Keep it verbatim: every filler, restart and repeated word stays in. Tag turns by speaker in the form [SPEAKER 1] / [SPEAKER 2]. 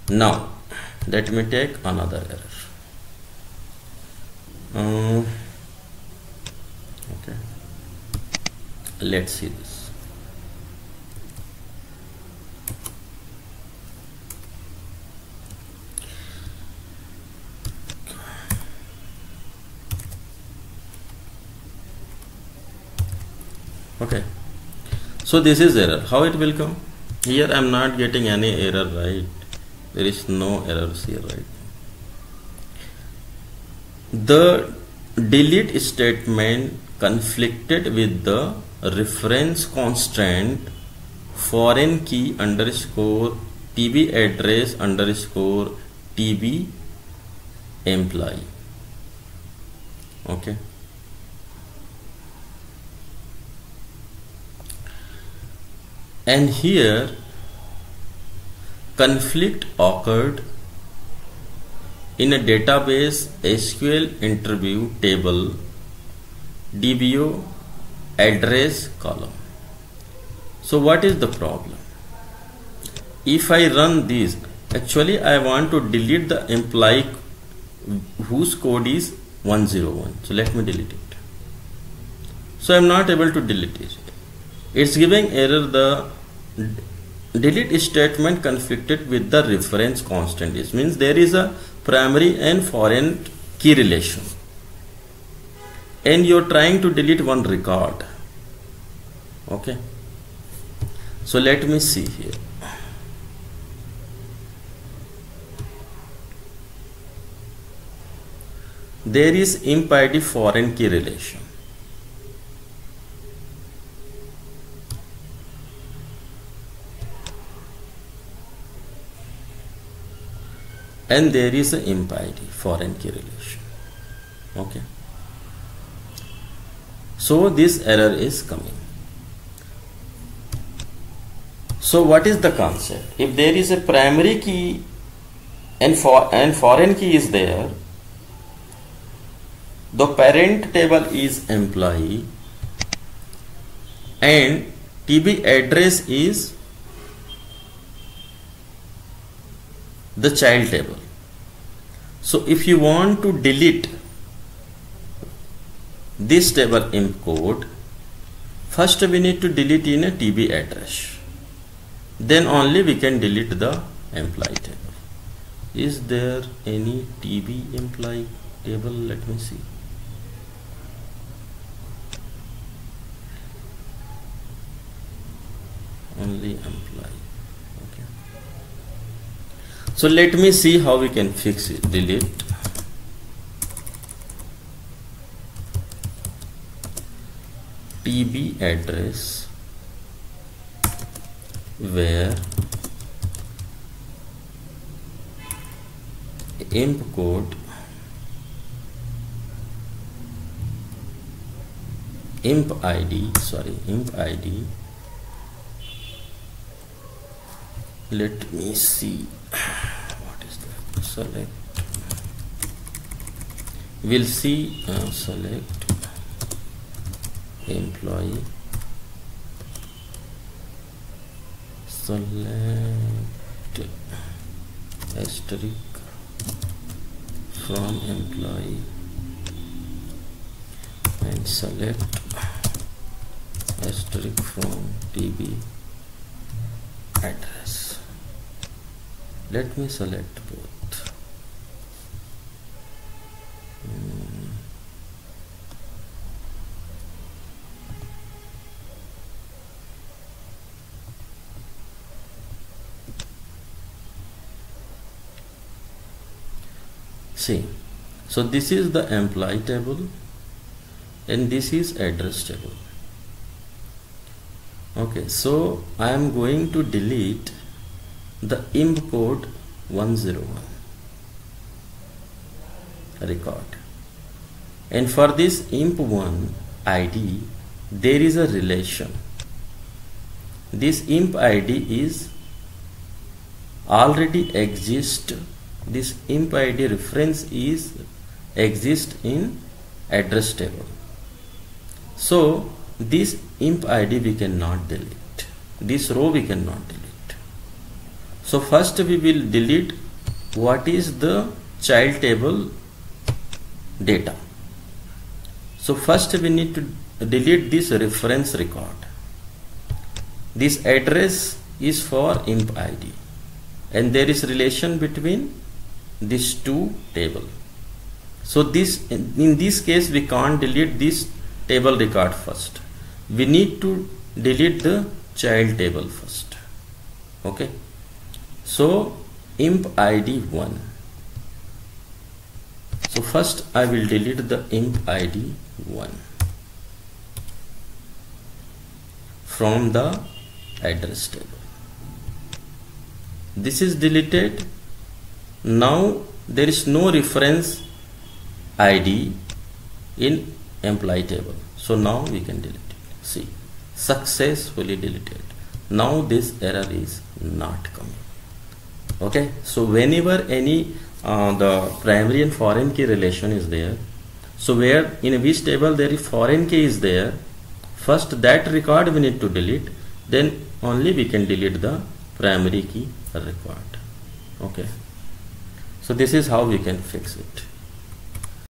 [SPEAKER 1] Now let me take another error. Uh, okay, let's see this. Okay, so this is error. How it will come? Here I am not getting any error, right? There is no errors here, right? The delete statement conflicted with the reference constraint foreign key underscore tb address underscore tb employee. Okay. And here conflict occurred in a database S Q L interview table D B O address column. So what is the problem? If I run this, actually I want to delete the employee whose code is one zero one. So let me delete it. So I am not able to delete it. It's giving error. The delete statement conflicted with the reference constant. It means there is a primary and foreign key relation, and you're trying to delete one record. Okay, so let me see here. There is imp I D foreign key relation. And there is a imp I D foreign key relation. Okay, so this error is coming. So what is the concept? If there is a primary key and for and foreign key is there, the parent table is employee and T B address is the child table. So if you want to delete this table imp code, first we need to delete in a T B address, then only we can delete the employee table. Is there any T B employee table? Let me see. Only employee. Okay, so let me see how we can fix it. Delete T B address where imp code imp I D sorry imp I D. Let me see what is that. Select. We'll see. Uh, select employee. Select asterisk from employee and select asterisk from T B address. Let me select both. Hmm. See, so this is the employee table and this is address table. Okay, so I am going to delete the imp code one zero one record, and for this imp one I D there is a relation. This imp I D is already exist. This imp I D reference is exist in address table. So this imp I D we cannot delete. This row we cannot delete. So So first we will delete what is the child table data. So first we need to delete this reference record. This address is for imp I D, and there is relation between these two table. So this, in this case, we can't delete this table record first. We need to delete the child table first. Okay. So imp I D one. So first I will delete the imp I D one from the address table. This is deleted. Now there is no reference I D in employee table. So now we can delete it. See, successfully deleted. Now this error is not coming. Okay, so whenever any uh, the primary and foreign key relation is there, so where in which table there is foreign key is there, first that record we need to delete, then only we can delete the primary key record. Okay, so this is how we can fix it.